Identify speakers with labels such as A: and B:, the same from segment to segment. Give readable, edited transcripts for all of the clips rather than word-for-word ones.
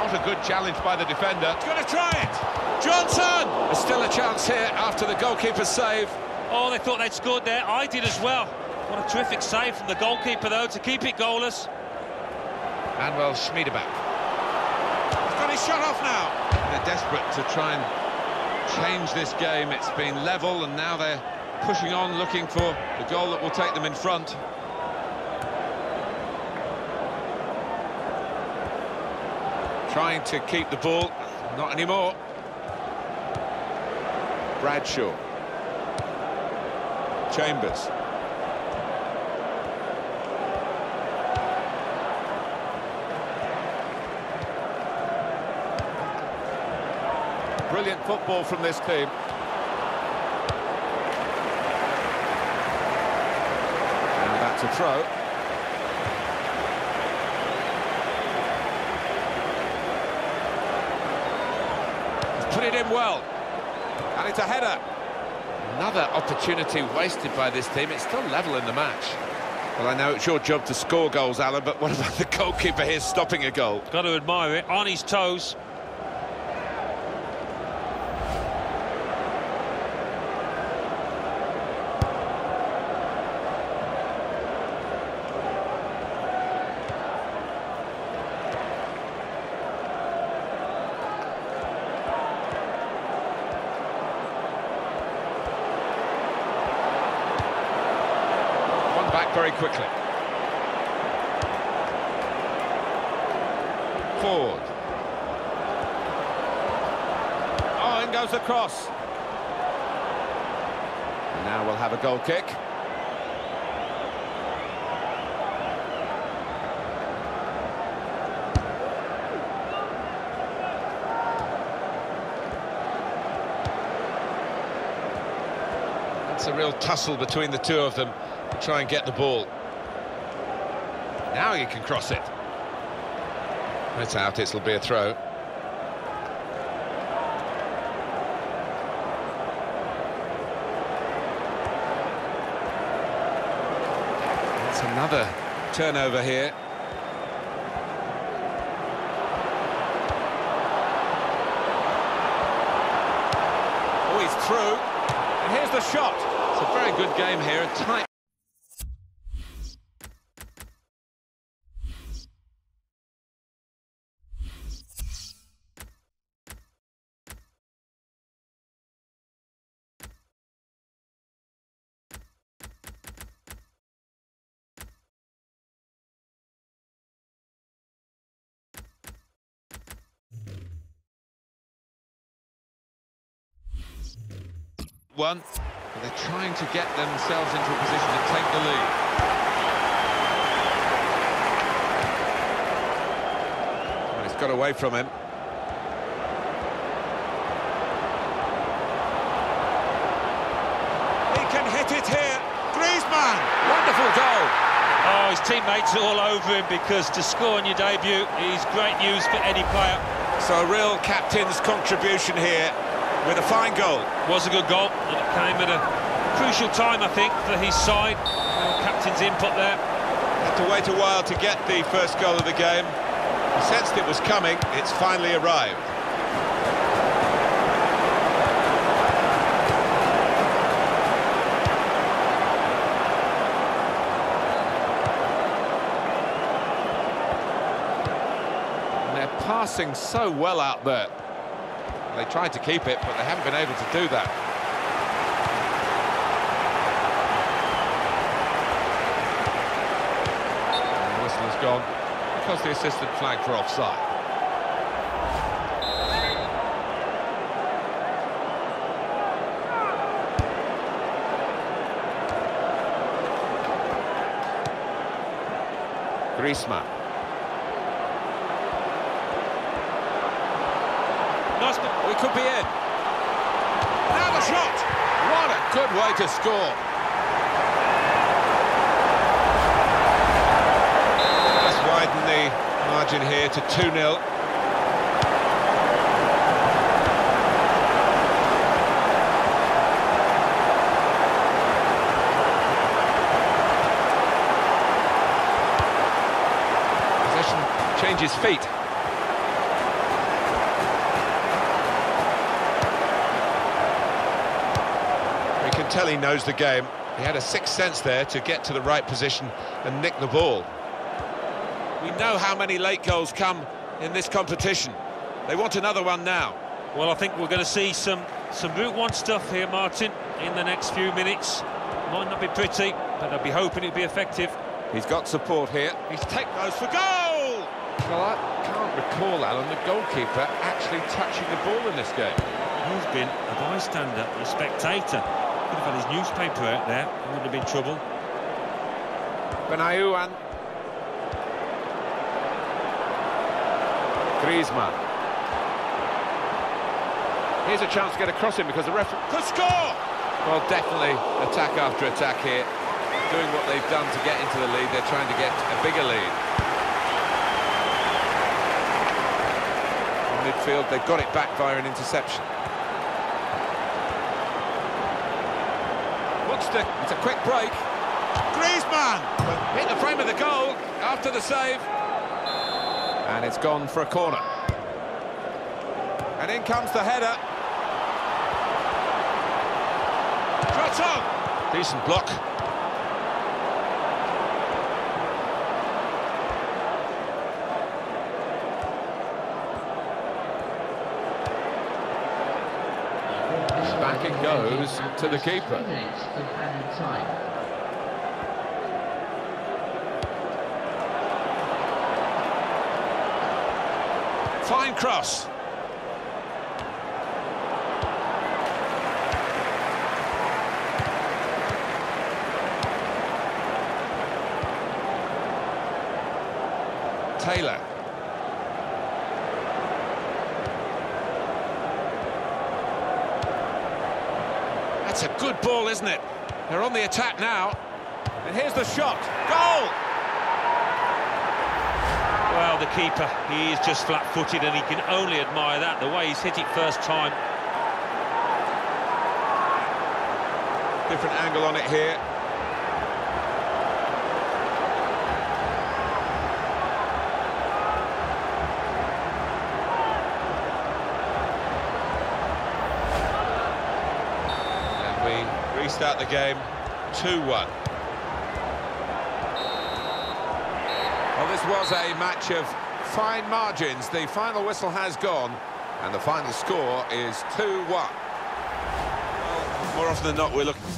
A: Not a good challenge by the defender.
B: He's going to try it. Johnson!
A: There's still a chance here after the goalkeeper's save.
C: Oh, they thought they'd scored there. I did as well. What a terrific save from the goalkeeper, though, to keep it goalless.
A: Manuel Schmiedeback.
B: He's got his shot off now.
A: They're desperate to try and change this game. It's been level, and now they're pushing on, looking for the goal that will take them in front. Trying to keep the ball. Not anymore. Bradshaw. Chambers. Brilliant football from this team. And that's a throw. He's put it in well. And it's a header. Another opportunity wasted by this team. It's still level in the match. Well, I know it's your job to score goals, Alan, but what about the goalkeeper here stopping a goal?
C: Got to admire it. On his toes.
A: Back very quickly. Forward. Oh, in goes the cross. And now we'll have a goal kick. It's a real tussle between the two of them. Try and get the ball. Now you can cross it. It's out, it'll be a throw. That's another turnover here. Oh, he's through. And here's the shot. It's a very good game here, a tight. One, but they're trying to get themselves into a position to take the lead. Well, he's got away from him.
B: He can hit it here. Griezmann!
A: Wonderful goal!
C: Oh, his teammates are all over him, because to score on your debut is great news for any player.
B: So a real captain's contribution here with a fine goal.
C: Was a good goal, and it came at a crucial time, I think, for his side. Captain's input there.
B: Had to wait a while to get the first goal of the game. He sensed it was coming. It's finally arrived.
A: And they're passing so well out there. They tried to keep it, but they haven't been able to do that. And the whistle has gone because the assistant flagged for offside. Griezmann.
C: Nice,
A: We could be in.
B: Now the shot!
A: What a good way to score.
B: Let's widen the margin here to 2-0.
A: Possession changes feet.
B: tell he knows the game. He had a sixth sense there to get to the right position and nick the ball.
A: We know how many late goals come in this competition. They want another one now.
C: Well, I think we're going to see some Route 1 stuff here, Martin, in the next few minutes. Might not be pretty, but I'll be hoping it'll be effective.
A: He's got support here.
B: He's taken those for goal!
A: Well, I can't recall, Alan, the goalkeeper actually touching the ball in this game.
C: He's been a bystander, a spectator. Could have had his newspaper out there, wouldn't have been trouble.
A: Benayoun. Griezmann. Here's a chance to get across him because the referee
B: Could score!
A: Well, definitely attack after attack here. Doing what they've done to get into the lead, they're trying to get a bigger lead. In midfield, they've got it back via an interception. It's a quick break.
B: Griezmann!
A: Hit the frame of the goal after the save. And it's gone for a corner. And in comes the header.
B: Shot on! Decent block.
A: Back it goes to the keeper.
B: Fine cross.
A: Taylor. That's a good ball, isn't it? They're on the attack now. And here's the shot. Goal!
C: Well, the keeper, he is just flat-footed and he can only admire that, the way he's hit it first time.
B: Different angle on it here. And we restart the game 2-1.
A: Well, this was a match of fine margins. The final whistle has gone, and the final score is 2-1.
B: Well, more often than not, we're looking...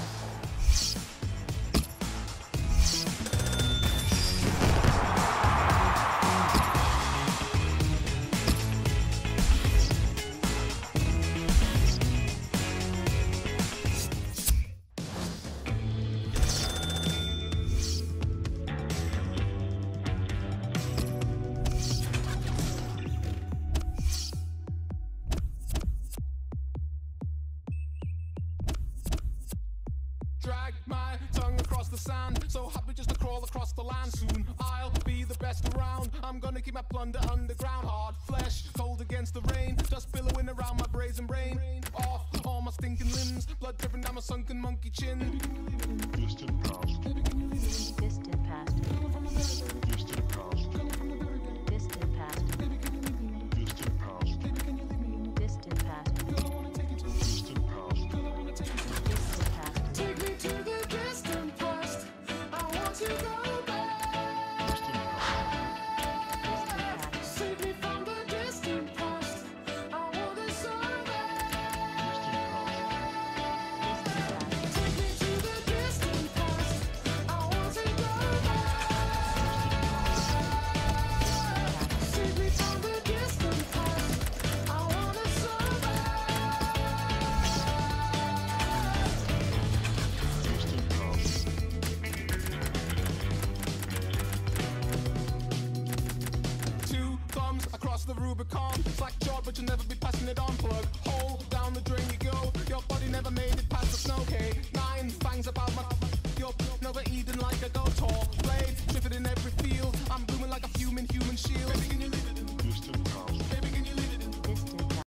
D: Drag my tongue across the sand, so happy just to crawl across the land. Soon I'll be the best around. I'm gonna keep my plunder underground. Hard flesh, cold against the rain, just billowing around my brazen brain. Off all my stinking limbs, blood dripping down my sunken monkey chin. Distant past.